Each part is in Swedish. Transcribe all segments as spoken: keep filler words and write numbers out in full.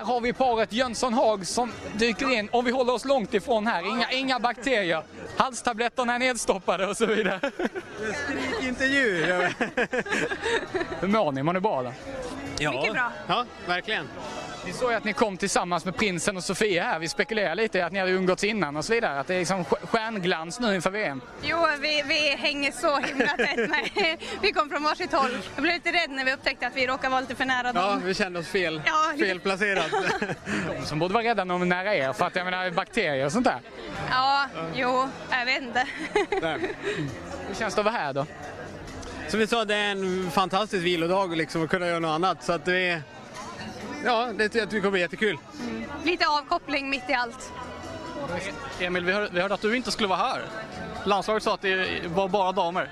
Här har vi paret Jönsson Haag som dyker in. Om vi håller oss långt ifrån här, inga, inga bakterier. Halstabletterna är nedstoppade och så vidare. Skrik inte djur. Hur mår ni? Mår ni bra då? Ja. Mycket bra. Ja, verkligen. Vi såg att ni kom tillsammans med prinsen och Sofia här. Vi spekulerar lite i att ni hade umgåtts innan och så vidare. Att det är liksom stjärnglans nu inför V M. Jo, vi, vi hänger så himla tätt. Nej, vi kom från varsitt håll. Jag blev lite rädd när vi upptäckte att vi råkade vara lite för nära dem. Ja, vi kände oss fel. Ja. Felplacerat. De som borde vara rädda om nära er för att jag menar bakterier och sånt där. Ja, jo, jag vet inte. Hur känns det att vara här då? Som vi sa, det är en fantastisk vilodag liksom, att kunna göra något annat. Så att vi, ja, det tror jag att vi kommer bli jättekul. Mm. Lite avkoppling mitt i allt. Emil, vi hörde, vi hörde att du inte skulle vara här. Landslaget sa att det var bara damer.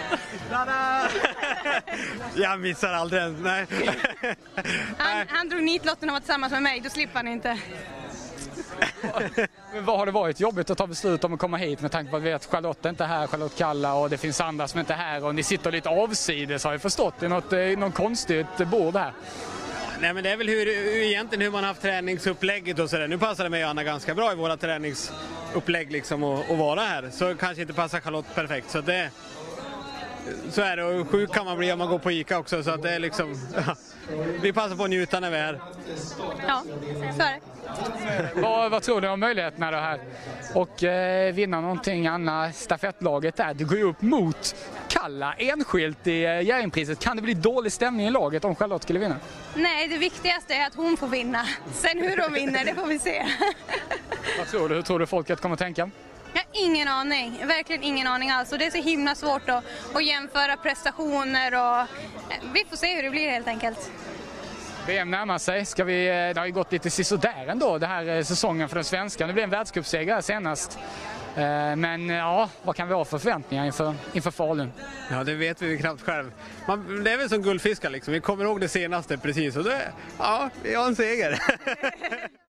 Jag missar aldrig en. Nej. Han, han drog nitlotten att vara tillsammans med mig, då slipper han inte. Men vad har det varit jobbigt att ta beslut om att komma hit med tanke på att vi vet att Charlotte är inte här, Charlotte Kalla och det finns andra som inte är här och ni sitter lite avsides har jag förstått. Det är något, något konstigt bord här. Nej, men det är väl hur, egentligen hur man har haft träningsupplägget och sådär. Nu passar det mig och Anna ganska bra i våra träningsupplägg liksom att, att vara här. Så kanske inte passar Charlotte perfekt. Så det så är det, och sjuk kan man bli om man går på Ica också, så att det är liksom ja, vi passar på att njuta när vi är här. Ja, så är det. Vad, vad tror du om möjligheterna då här? Och eh, vinna någonting annat stafettlaget där. Du går ju upp mot Kalla enskilt i eh, Jerringpriset. Kan det bli dålig stämning i laget om Charlotte skulle vinna? Nej, det viktigaste är att hon får vinna. Sen hur de vinner, det får vi se. Vad tror du? Hur tror du folket kommer att tänka? Jag har ingen aning, verkligen ingen aning alls. Och det är så himla svårt att, att jämföra prestationer och vi får se hur det blir helt enkelt. V M närmar sig. Ska vi, det har ju gått lite sisådär ändå det här säsongen för den svenska. Det blev en världscupseger senast. Men ja, vad kan vi ha för förväntningar inför, inför Falun? Ja, det vet vi knappt själv. Man, det är väl som guldfiskar liksom. Vi kommer ihåg det senaste precis och det, ja, vi har en seger.